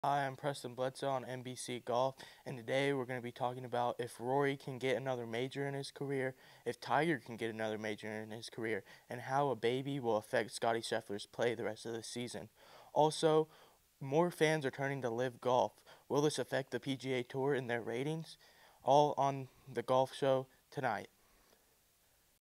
Hi, I'm Preston Bledsoe on NBC Golf, and today we're going to be talking about if Rory can get another major in his career, if Tiger can get another major in his career, and how a baby will affect Scottie Scheffler's play the rest of the season. Also, more fans are turning to live golf. Will this affect the PGA Tour and their ratings? All on the golf show tonight.